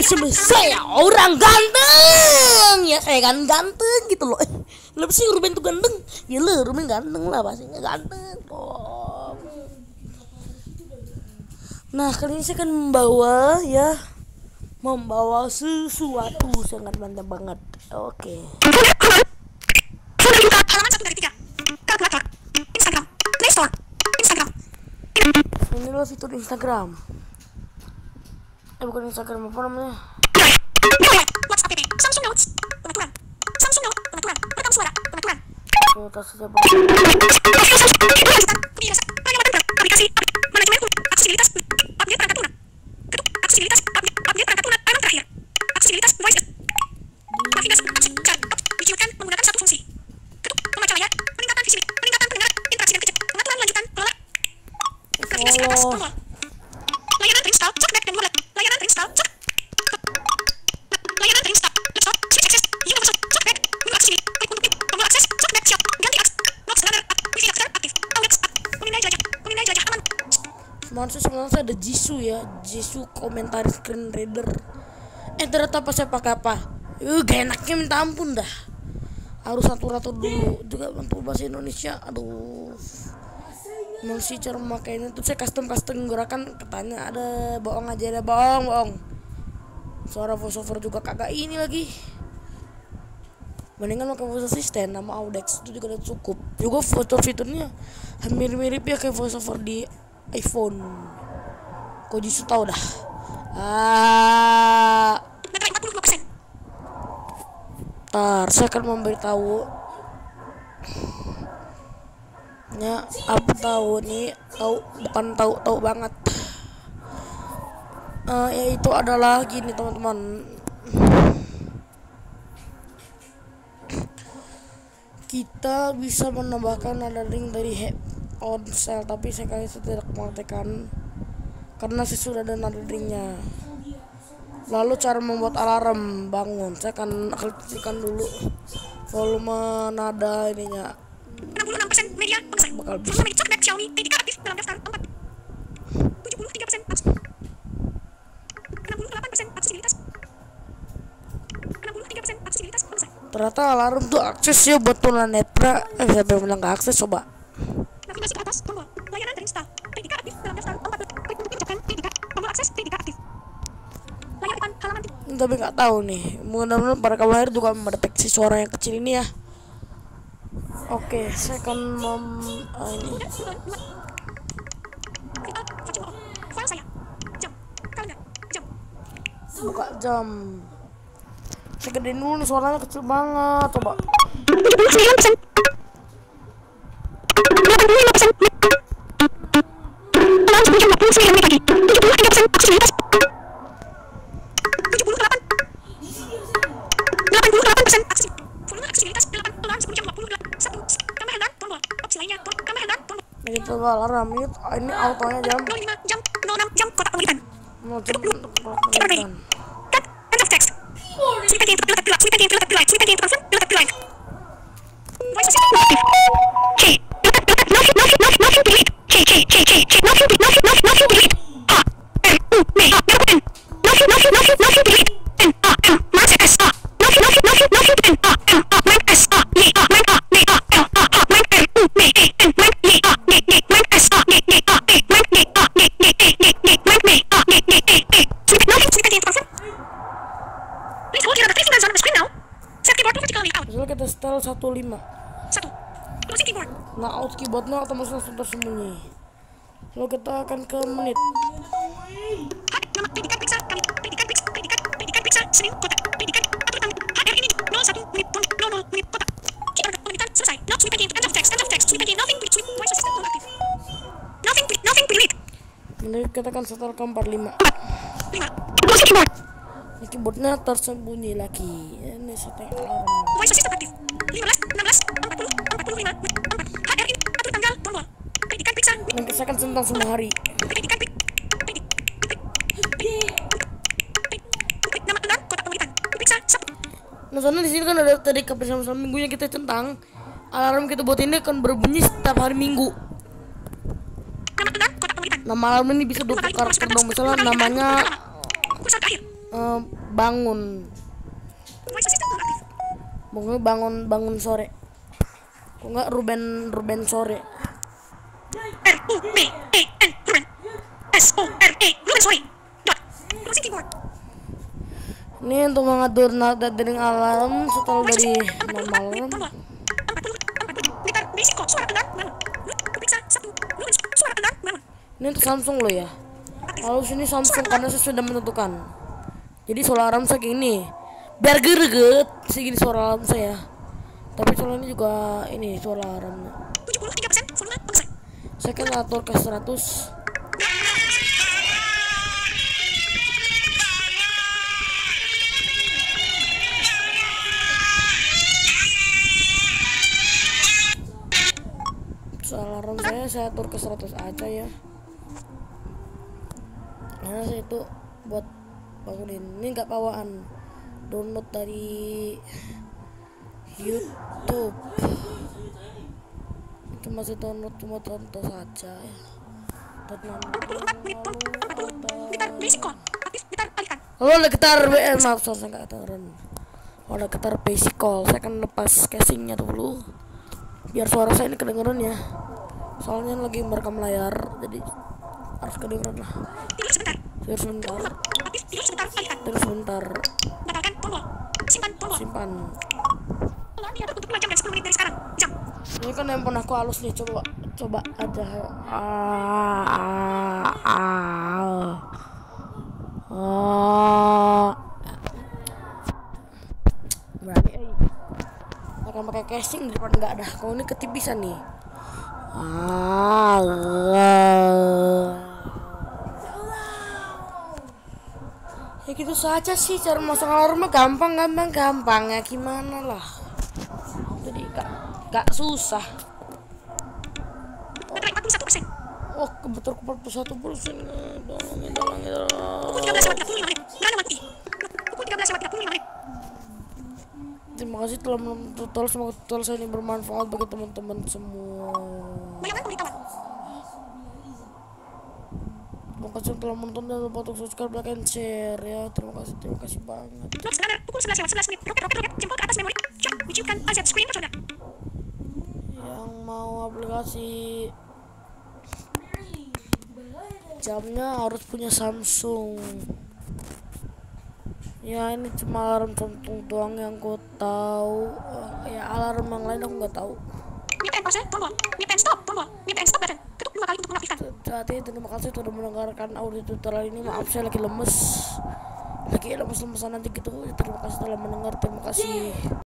bersama saya orang ganteng. Ya saya kan ganteng gitu loh. Kenapa sih Ruben tuh ganteng? Ya lo Ruben ganteng lah pastinya ganteng. Oh. Nah kali ini saya akan membawa sesuatu sangat mantap banget. Oke. Halaman 1 dari 3. Kalkulator. Instagram. Play Store. Instagram. Inilah fitur Instagram. Bukan Instagram, apa namanya? WhatsApp app. Samsung Notes. Pengaturan. Samsung Notes. Pengaturan. Rekam suara. Pengaturan. Tas saja. Aplikasi. Manajemen aksesibilitas. Update perangkat lunak. Ketuk. Aksesibilitas. Update perangkat lunak. Item terakhir. Aksesibilitas. Voice. Navigasi. Chat. Dicuitkan menggunakan satu fungsi. Ketuk. Pembaca layar. Peningkatan visibilitas. Peningkatan pendengaran. Interaksi dan kecek. Pengaturan lanjutan. Kelola. Navigasi atas. Tombol. Layanan terinstall. Cek back dan wallet. Layanan terinstall. Cek. Layanan terinstall. Laptop. Switch access. Universal. Cek back. Menu aksesibilitas. Klik untuk pin. Tombol akses. Cek back. Siap. Ganti akses. Lock scanner. Wifi daftar aktif. Audex. Pengendali jelajah. Pengendali jelajah aman. Sebenarnya ada Jisoo ya. Jisoo komentar screen reader. Ternyata pas saya pakai apa? Gak enaknya minta ampun dah. Harus atur-atur dulu. Juga bantu bahasa Indonesia. Aduh. Masih cara memakainya tuh saya custom gerakan katanya ada bohong aja ada bohong. Suara voiceover juga kagak ini lagi. Mendingan pakai voice assistant nama Audex itu juga udah cukup. Juga fitur-fiturnya hampir mirip ya kayak voiceover di iPhone. Kok Jisoo tahu dah. Baterai 45%. Ntar saya akan memberitahu. Ya, apa tahu nih? Bukan tahu banget. Yaitu adalah gini teman-teman. Kita bisa menambahkan nada ring dari ponsel, tapi saya tidak mengatakan karena saya sudah ada nada ringnya. Lalu cara membuat alarm bangun, saya akan aktifkan dulu volume nada ininya. 66% media pemesan. Bakal bisa. Volume cek back Xiaomi TDK aktif dalam daftar 4. 73% akses. 68% aksesibilitas. 63% aksesibilitas pemesan. Ternyata alarm tuh akses ya buat tunanetra. Siapa yang bilang gak akses coba. Navigasi ke atas tombol. Layanan terinstall. TDK aktif dalam daftar 4. Klik untuk pindahkan TDK. Tombol akses TDK aktif. Layar depan halaman. Tapi nggak tahu nih. Mudah-mudahan para kamu lahir juga mendeteksi suara yang kecil ini ya. Oke, saya akan ini. File saya. Jam. Kalender. Jam. Buka jam. Saya gedein dulu nih suaranya kecil banget. Coba. 79%. 85%. Alarm 10 jam 29 menit pagi. 73% aksesibilitas. 78. 88% aksesibilitas. Volume aksesibilitas 8. Alarm 10 jam 21. Tambah alarm tombol. Opsi lainnya. Tambah alarm tombol. Ini coba alarm ini autonya jam. 05 jam 06 jam kotak pengiriman. Mau jam Ready. Cut. End of text. Snippet yang terletak di line. Snippet yang terletak di line. Snippet yang terletak di line. Voice assistant aktif. Hey. Nothing delete. Hey. Nothing delete. Nothing delete. Mark S. Nothing Mark S. Misalnya kita setel 15. 1. Closing keyboard. Nah out keyboardnya otomatis langsung tersembunyi. Lalu kita akan ke menit. Nama predikat periksa kami. Predikat periksa Senin kotak. Predikat atur tanggal. HR ini 01 menit 00 menit kotak. Keyboard pemerintahan selesai. Not snippet yang end of text. Snippet yang nothing tweet. Voice assistant non aktif. Nothing tweet. Ini kita akan setel ke 45. 5. Closing keyboard. Ini keyboardnya tersembunyi lagi. Ini setting alarm. Voice assistant aktif. 15, 16, 40, 45, 4. HR ini atur tanggal tombol. Predikat periksa. Nanti saya akan centang semua hari. Predikat nama alarm kotak pemerintahan. Periksa 1. Nah soalnya di sini kan ada tadi kebersamaan minggunya kita centang. Alarm kita buat ini akan berbunyi setiap hari Minggu. Nama alarm kotak pemerintahan. Nama alarm ini bisa 20 karakter dong. Misalnya namanya Kursor terakhir. bangun. Voice assistant nonaktif. Mungkin bangun sore. Kok enggak Ruben sore. R-U-B-E-N Ruben. S-O-R-E Ruben sore. Dot. Closing keyboard. Ini untuk mengatur nada dering alarm setelah dari normal. Blitar basic code suara alarm bangun. Periksa 1. Ruben suara alarm bangun. Ini untuk Samsung lo ya. Lalu sini Samsung karena saya sudah menentukan. Jadi suara alarm saya gini. Biar greget segini suara alarm saya. Tapi soal ini juga ini suara alarmnya. 73% volume pengisian. Saya kan atur ke 100. Alarm saya atur ke 100 aja ya. Karena saya itu buat bangunin. Ini nggak bawaan, download dari YouTube. Cuma saya download, cuma tonton saja ya. Blitar basic code. Aktif blitar alihkan. Kalau ada getar maaf saya nggak ketahuan. Kalau ada getar basic call, saya akan lepas casingnya dulu. Biar suara saya ini kedengeran ya. Soalnya lagi merekam layar, jadi harus kedengeran lah. Tidur sebentar. Tidur sebentar. Aktif tidur sebentar alihkan. Tidur sebentar. Batalkan tombol. Simpan tombol. Simpan. Alarm diatur untuk 2 jam dan 10 menit dari sekarang. Jam. Ini kan handphone aku halus nih, coba aja. Berani akan pakai casing di depan nggak ada. Kalau ini ketipisan nih. Ya gitu saja sih cara masang alarm, gampang ya, gimana lah. Jadi gak susah. Baterai 41%. Oh kebetulan 41%. Tolongin. Pukul 13:35 menit. Berana mati. Pukul 13:35 menit. Terima kasih telah menonton tutorial. Semoga tutorial saya ini bermanfaat bagi teman-teman semua. Bayangan pemberitahuan. Terima kasih telah menonton, dan lupa untuk subscribe, like, and share ya. Terima kasih banget. Clock scanner pukul 11:11 menit. Roket. Jempol ke atas memori. Jam. Wujudkan AZ screen tercoba. Yang mau aplikasi jamnya harus punya Samsung. Ya ini cuma alarm Samsung doang yang ku tahu. Ya alarm yang lain aku nggak tahu. Mute and pause tombol. Mute and stop tombol. Mute and stop button. Ketuk 2 kali untuk mengaktifkan. Jadi terima kasih sudah mendengarkan audio tutorial ini. Maaf saya lagi lemes-lemesan nanti gitu. Terima kasih telah mendengar. Terima kasih.